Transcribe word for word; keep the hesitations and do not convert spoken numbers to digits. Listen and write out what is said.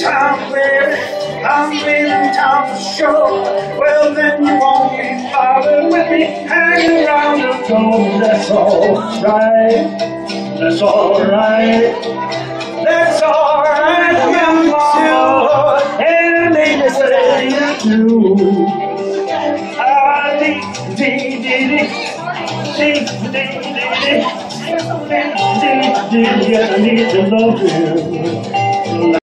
town, baby. I'm leaving town for sure. Well, then you won't be bothered with me hanging around the door. That's all right. That's all right. That's all right. I'm too. And lady say you do. Ah, dee dee dee dee dee dee dee dee dee dee dee. I need to love you.